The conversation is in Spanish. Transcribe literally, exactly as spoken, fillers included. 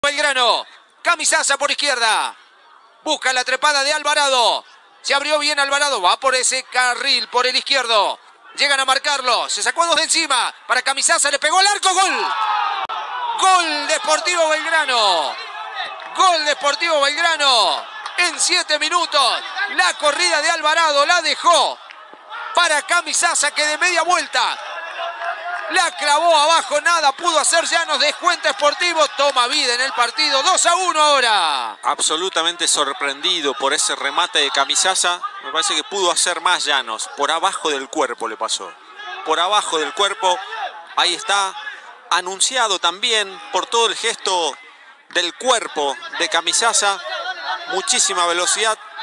Belgrano. Camisaza por izquierda. Busca la trepada de Alvarado. Se abrió bien Alvarado. Va por ese carril, por el izquierdo. Llegan a marcarlo. Se sacó a dos de encima. Para Camisaza. Le pegó al arco. Gol. Gol de Sportivo Belgrano. Gol de Sportivo Belgrano. En siete minutos. La corrida de Alvarado la dejó para Camisaza, que de media vuelta la clavó abajo. Nada pudo hacer Llanos. Descuenta Sportivo. Toma vida en el partido. dos a uno ahora. Absolutamente sorprendido por ese remate de Camisaza. Me parece que pudo hacer más Llanos. Por abajo del cuerpo le pasó. Por abajo del cuerpo. Ahí está. Anunciado también por todo el gesto del cuerpo de Camisaza. Muchísima velocidad.